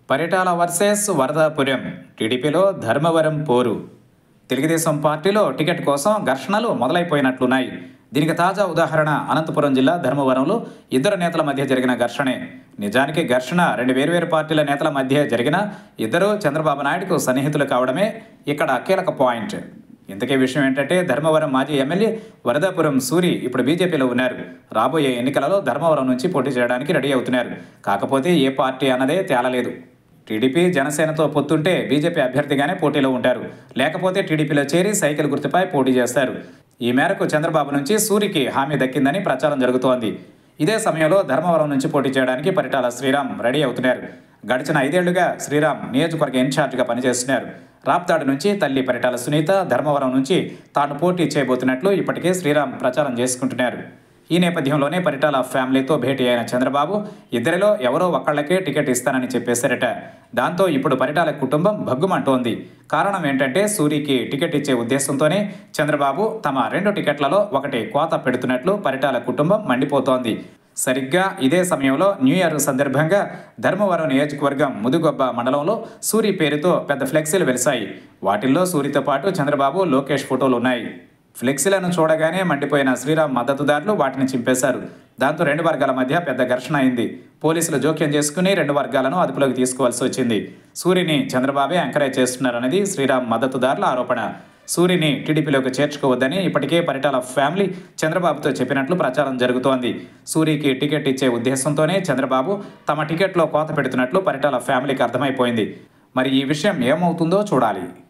Paritala versus Varadapuram. టీడీపీలో ధర్మవరం పోరు. తెలుగుదేశం పార్టీలో టికెట్ కోసం ఘర్షణలు మొదలైపోయినట్లున్నాయి. దీనికి తాజా ఉదాహరణ అనంతపురం జిల్లా ధర్మవరంలో ఇద్దరు నేతల మధ్య జరిగిన ఘర్షణే. నిజానికి ఘర్షణ రెండు వేర్వేరు పార్టీల నేతల మధ్య జరిగిన ఇద్దరు చంద్రబాబు నాయుడుకు సన్నిహితులు కావడమే ఇక్కడ కీలక పాయింట్. ఇంతకీ విషయం ఏంటంటే, ధర్మవరం మాజీ ఎమ్మెల్యే వరదాపురం సూరి ఇప్పుడు బీజేపీలో ఉన్నారు. రాబోయే ఎన్నికలలో ధర్మవరం నుంచి పోటీ చేయడానికి రెడీ అవుతున్నారు. కాకపోతే ఏ పార్టీ అన్నదే తేలలేదు. టీడీపీ జనసేనతో పొత్తుంటే బీజేపీ అభ్యర్థిగానే పోటీలో ఉంటారు. లేకపోతే టీడీపీలో చేరి సైకిల్ గుర్తుపై పోటీ చేస్తారు. ఈ మేరకు చంద్రబాబు నుంచి సూరికి హామీ దక్కిందని ప్రచారం జరుగుతోంది. ఇదే సమయంలో ధర్మవరం నుంచి పోటీ చేయడానికి పరిటాల శ్రీరామ్ రెడీ అవుతున్నారు. గడిచిన 5 ఏళ్లుగా శ్రీరామ్ నియోజకవర్గ ఇన్ఛార్జిగా పనిచేస్తున్నారు. రాప్తాడు నుంచి తల్లి పరిటాల సునీత, ధర్మవరం నుంచి తాను పోటీ చేయబోతున్నట్లు ఇప్పటికే శ్రీరామ్ ప్రచారం చేసుకుంటున్నారు. ఈ నేపథ్యంలోనే పరిటాల ఫ్యామిలీతో భేటీ అయిన చంద్రబాబు ఇద్దరిలో ఎవరో ఒకళ్ళకే టికెట్ ఇస్తానని చెప్పేశారట. దాంతో ఇప్పుడు పరిటాల కుటుంబం భగ్గుమంటోంది. కారణం ఏంటంటే, సూరికి టికెట్ ఇచ్చే ఉద్దేశంతోనే చంద్రబాబు తమ 2 టికెట్లలో ఒకటి కోత పెడుతున్నట్లు పరిటాల కుటుంబం మండిపోతోంది. సరిగ్గా ఇదే సమయంలో న్యూ ఇయర్ సందర్భంగా ధర్మవరం నియోజకవర్గం ముదుగొబ్బ మండలంలో సూరి పేరుతో పెద్ద ఫ్లెక్సీలు వెలిశాయి. వాటిల్లో సూరితో పాటు చంద్రబాబు, లోకేష్ ఫోటోలు ఉన్నాయి. ఫ్లెక్సీలను చూడగానే మండిపోయిన శ్రీరామ్ మద్దతుదారులు వాటిని చింపేశారు. దాంతో 2 వర్గాల మధ్య పెద్ద ఘర్షణ అయింది. పోలీసులు జోక్యం చేసుకుని 2 వర్గాలను అదుపులోకి తీసుకోవాల్సి వచ్చింది. సూరిని చంద్రబాబే ఎంకరేజ్ చేస్తున్నారనేది శ్రీరామ్ మద్దతుదారుల ఆరోపణ. సూరిని టీడీపీలోకి చేర్చుకోవద్దని ఇప్పటికే పరిటాల ఫ్యామిలీ చంద్రబాబుతో చెప్పినట్లు ప్రచారం జరుగుతోంది. సూరికి టికెట్ ఇచ్చే ఉద్దేశంతోనే చంద్రబాబు తమ టికెట్లో కోత పెడుతున్నట్లు పరిటాల ఫ్యామిలీకి అర్థమైపోయింది. మరి ఈ విషయం ఏమవుతుందో చూడాలి.